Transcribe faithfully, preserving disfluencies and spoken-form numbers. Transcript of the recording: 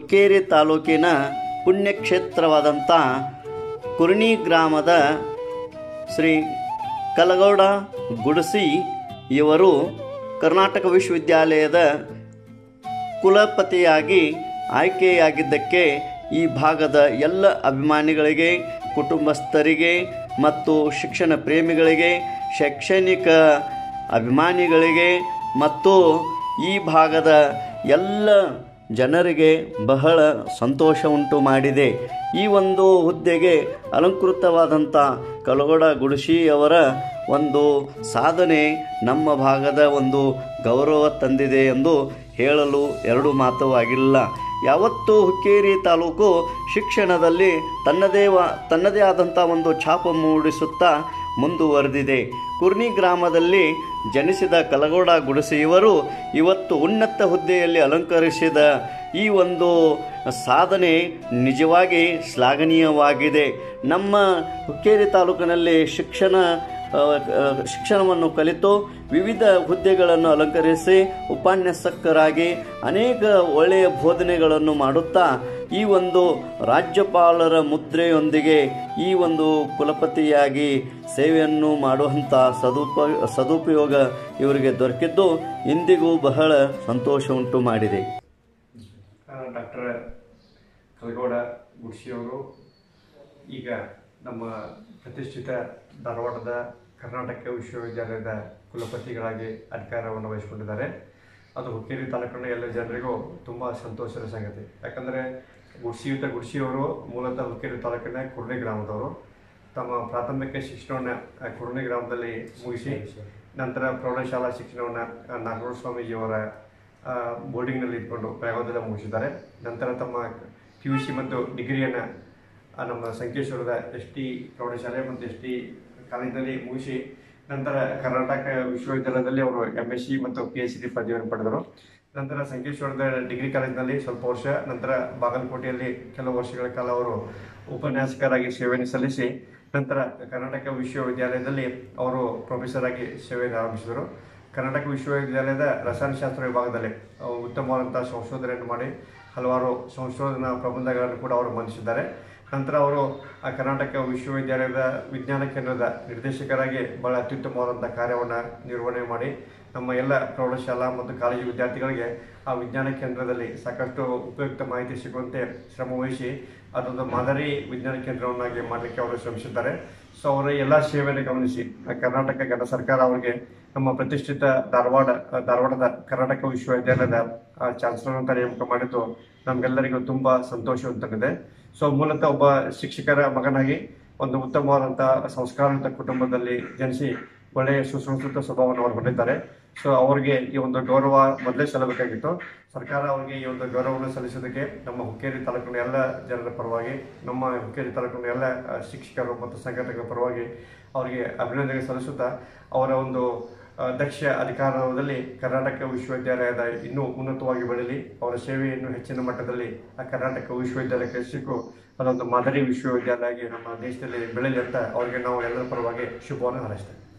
ಹುಕ್ಕೇರಿ ತಾಲೂಕಿನ ಪುಣ್ಯಕ್ಷೇತ್ರವಾದಂಥ ಕುರ್ಣಿ ಗ್ರಾಮದ ಶ್ರೀ ಕಲಗೌಡ ಗುಡಸಿ ಇವರು ಕರ್ನಾಟಕ ವಿಶ್ವವಿದ್ಯಾಲಯದ ಕುಲಪತಿಯಾಗಿ ಆಯ್ಕೆಯಾಗಿದ್ದಕ್ಕೆ ಈ ಭಾಗದ ಎಲ್ಲ ಅಭಿಮಾನಿಗಳಿಗೆ, ಕುಟುಂಬಸ್ಥರಿಗೆ ಮತ್ತು ಶಿಕ್ಷಣ ಪ್ರೇಮಿಗಳಿಗೆ, ಶೈಕ್ಷಣಿಕ ಅಭಿಮಾನಿಗಳಿಗೆ ಮತ್ತು ಈ ಭಾಗದ ಎಲ್ಲ ಜನರಿಗೆ ಬಹಳ ಸಂತೋಷ ಉಂಟು ಮಾಡಿದೆ. ಈ ಒಂದು ಹುದ್ದೆಗೆ ಅಲಂಕೃತವಾದಂಥ ಕಲಗೌಡ ಗುಡಸಿ ಅವರ ಒಂದು ಸಾಧನೆ ನಮ್ಮ ಭಾಗದ ಒಂದು ಗೌರವ ತಂದಿದೆ ಎಂದು ಹೇಳಲು ಎರಡು ಮಾತು ಆಗಿಲ್ಲ. ಯಾವತ್ತೂ ಹುಕ್ಕೇರಿ ತಾಲೂಕು ಶಿಕ್ಷಣದಲ್ಲಿ ತನ್ನದೇ ತನ್ನದೇ ಆದಂಥ ಒಂದು ಛಾಪು ಮೂಡಿಸುತ್ತಾ ಮುಂದುವರೆದಿದೆ. ಕುರ್ಣಿ ಗ್ರಾಮದಲ್ಲಿ ಜನಿಸಿದ ಕಲಗೌಡ ಗುಡಸಿ ಇವರು ಇವತ್ತು ಉನ್ನತ ಹುದ್ದೆಯಲ್ಲಿ ಅಲಂಕರಿಸಿದ ಈ ಒಂದು ಸಾಧನೆ ನಿಜವಾಗಿ ಶ್ಲಾಘನೀಯವಾಗಿದೆ. ನಮ್ಮ ಹುಕ್ಕೇರಿ ತಾಲೂಕಿನಲ್ಲಿ ಶಿಕ್ಷಣ ಶಿಕ್ಷಣವನ್ನು ಕಲಿತು ವಿವಿಧ ಹುದ್ದೆಗಳನ್ನು ಅಲಂಕರಿಸಿ ಉಪನ್ಯಾಸಕರಾಗಿ ಅನೇಕ ಒಳ್ಳೆಯ ಬೋಧನೆಗಳನ್ನು ಮಾಡುತ್ತಾ ಈ ಒಂದು ರಾಜ್ಯಪಾಲರ ಮುದ್ರೆಯೊಂದಿಗೆ ಈ ಒಂದು ಕುಲಪತಿಯಾಗಿ ಸೇವೆಯನ್ನು ಮಾಡುವಂಥ ಸದುಪ ಸದುಪಯೋಗ ಇವರಿಗೆ ದೊರಕಿದ್ದು ಇಂದಿಗೂ ಬಹಳ ಸಂತೋಷ ಉಂಟು ಮಾಡಿದೆ. ಡಾಕ್ಟರ್ ಕಲಗೌಡ ಗುಡಸಿಯವರು ಈಗ ನಮ್ಮ ಪ್ರತಿಷ್ಠಿತ ಧಾರವಾಡದ ಕರ್ನಾಟಕ ವಿಶ್ವವಿದ್ಯಾಲಯದ ಕುಲಪತಿಗಳಾಗಿ ಅಧಿಕಾರವನ್ನು ವಹಿಸಿಕೊಂಡಿದ್ದಾರೆ. ಅದು ಹುಕ್ಕೇರಿ ತಾಲೂಕಿನ ಎಲ್ಲ ಜನರಿಗೂ ತುಂಬ ಸಂತೋಷದ ಸಂಗತಿ. ಯಾಕಂದರೆ ಗುಡಸಿಯುತ ಗುಡಸಿಯವರು ಮೂಲತಃ ಹುಕ್ಕೇರಿ ತಾಲೂಕಿನ ಕುರ್ಣಿ ಗ್ರಾಮದವರು. ತಮ್ಮ ಪ್ರಾಥಮಿಕ ಶಿಕ್ಷಣವನ್ನು ಕುರ್ಣಿ ಗ್ರಾಮದಲ್ಲಿ ಮುಗಿಸಿ ನಂತರ ಪ್ರೌಢಶಾಲಾ ಶಿಕ್ಷಣವನ್ನು ನಾಗರಾಜ ಸ್ವಾಮೀಜಿಯವರ ಬೋರ್ಡಿಂಗ್ನಲ್ಲಿ ಇದ್ಕೊಂಡು ಬೆಳಗಾವಿಯಲ್ಲಿ ಮುಗಿಸಿದ್ದಾರೆ. ನಂತರ ತಮ್ಮ ಪಿ ಯು ಸಿ ಮತ್ತು ಡಿಗ್ರಿಯನ್ನು ನಮ್ಮ ಸಂಕೇಶ್ವರದ ಎಸ್ ಟಿ ಪ್ರೌಢಶಾಲೆ ಮತ್ತು ಎಸ್ ಟಿ ಕಾಲೇಜಿನಲ್ಲಿ ಮುಗಿಸಿ ನಂತರ ಕರ್ನಾಟಕ ವಿಶ್ವವಿದ್ಯಾಲಯದಲ್ಲಿ ಅವರು ಎಮ್ ಎಸ್ ಸಿ ಮತ್ತು ಪಿ ಎಚ್ ಡಿ ಪದವಿಯನ್ನು ಪಡೆದರು. ನಂತರ ಸಂಕೇಶ್ವರದ ಡಿಗ್ರಿ ಕಾಲೇಜಿನಲ್ಲಿ ಸ್ವಲ್ಪ ವರ್ಷ, ನಂತರ ಬಾಗಲಕೋಟೆಯಲ್ಲಿ ಕೆಲವು ವರ್ಷಗಳ ಕಾಲ ಅವರು ಉಪನ್ಯಾಸಕರಾಗಿ ಸೇವೆಯನ್ನು ಸಲ್ಲಿಸಿ ನಂತರ ಕರ್ನಾಟಕ ವಿಶ್ವವಿದ್ಯಾಲಯದಲ್ಲಿ ಅವರು ಪ್ರೊಫೆಸರ್ ಆಗಿ ಸೇವೆಯನ್ನು ಆರಂಭಿಸಿದರು. ಕರ್ನಾಟಕ ವಿಶ್ವವಿದ್ಯಾಲಯದ ರಸಾಯನಶಾಸ್ತ್ರ ವಿಭಾಗದಲ್ಲಿ ಉತ್ತಮವಾದಂಥ ಸಂಶೋಧನೆಯನ್ನು ಮಾಡಿ ಹಲವಾರು ಸಂಶೋಧನಾ ಪ್ರಬಂಧಗಳನ್ನು ಕೂಡ ಅವರು ಮಂಡಿಸಿದ್ದಾರೆ. ನಂತರ ಅವರು ಆ ಕರ್ನಾಟಕ ವಿಶ್ವವಿದ್ಯಾಲಯದ ವಿಜ್ಞಾನ ಕೇಂದ್ರದ ನಿರ್ದೇಶಕರಾಗಿ ಬಹಳ ಅತ್ಯುತ್ತಮವಾದಂಥ ಕಾರ್ಯವನ್ನು ನಿರ್ವಹಣೆ ಮಾಡಿ ನಮ್ಮ ಎಲ್ಲ ಪ್ರೌಢಶಾಲಾ ಮತ್ತು ಕಾಲೇಜು ವಿದ್ಯಾರ್ಥಿಗಳಿಗೆ ಆ ವಿಜ್ಞಾನ ಕೇಂದ್ರದಲ್ಲಿ ಸಾಕಷ್ಟು ಉಪಯುಕ್ತ ಮಾಹಿತಿ ಸಿಗುವಂತೆ ಶ್ರಮವಹಿಸಿ ಅದೊಂದು ಮಾದರಿ ವಿಜ್ಞಾನ ಕೇಂದ್ರವನ್ನಾಗಿ ಮಾಡಲಿಕ್ಕೆ ಅವರು ಶ್ರಮಿಸಿದ್ದಾರೆ. ಸೊ ಅವರ ಎಲ್ಲ ಸೇವೆಯನ್ನು ಗಮನಿಸಿ ಕರ್ನಾಟಕ ಘನ ಸರ್ಕಾರ ಅವರಿಗೆ ನಮ್ಮ ಪ್ರತಿಷ್ಠಿತ ಧಾರವಾಡ ಧಾರವಾಡದ ಕರ್ನಾಟಕ ವಿಶ್ವವಿದ್ಯಾಲಯದ ಚಾನ್ಸಲರ್ ಅಂತ ನೇಮಕ ಮಾಡಿದ್ದು ನಮಗೆಲ್ಲರಿಗೂ ತುಂಬ ಸಂತೋಷ ತಂದಿದೆ. ಸೊ ಮೂಲತಃ ಒಬ್ಬ ಶಿಕ್ಷಕರ ಮಗನಾಗಿ ಒಂದು ಉತ್ತಮವಾದಂಥ ಸಂಸ್ಕಾರಯುತ ಕುಟುಂಬದಲ್ಲಿ ಜನಿಸಿ ಒಳ್ಳೆಯ ಸುಸಂಸ್ಕೃತ ಸ್ವಭಾವವನ್ನು ಅವರು ಹೊಂದಿದ್ದಾರೆ. ಸೊ ಅವರಿಗೆ ಈ ಒಂದು ಗೌರವ ಮೊದಲೇ ಸಲ್ಲಬೇಕಾಗಿತ್ತು. ಸರ್ಕಾರ ಅವರಿಗೆ ಈ ಒಂದು ಗೌರವವನ್ನು ಸಲ್ಲಿಸೋದಕ್ಕೆ ನಮ್ಮ ಹುಕ್ಕೇರಿ ತಾಲೂಕಿನ ಎಲ್ಲ ಜನರ ಪರವಾಗಿ, ನಮ್ಮ ಹುಕ್ಕೇರಿ ತಾಲೂಕಿನ ಎಲ್ಲ ಶಿಕ್ಷಕರು ಮತ್ತು ಸಂಘಟಕರ ಪರವಾಗಿ ಅವರಿಗೆ ಅಭಿನಂದನೆ ಸಲ್ಲಿಸುತ್ತಾ ಅವರ ಒಂದು ದಕ್ಷ ಅಧಿಕಾರದಲ್ಲಿ ಕರ್ನಾಟಕ ವಿಶ್ವವಿದ್ಯಾಲಯದ ಇನ್ನೂ ಉನ್ನತವಾಗಿ ಬೆಳೀಲಿ, ಅವರ ಸೇವೆಯನ್ನು ಹೆಚ್ಚಿನ ಮಟ್ಟದಲ್ಲಿ ಆ ಕರ್ನಾಟಕ ವಿಶ್ವವಿದ್ಯಾಲಯಕ್ಕೆ ಸಿಕ್ಕು ಅದೊಂದು ಮಾದರಿ ವಿಶ್ವವಿದ್ಯಾಲಯ ಆಗಿ ನಮ್ಮ ದೇಶದಲ್ಲಿ ಬೆಳೀಲಿ ಅಂತ ಅವರಿಗೆ ನಾವು ಎಲ್ಲರ ಪರವಾಗಿ ಶುಭವನ್ನು ಹಾರೈಸ್ತೇವೆ.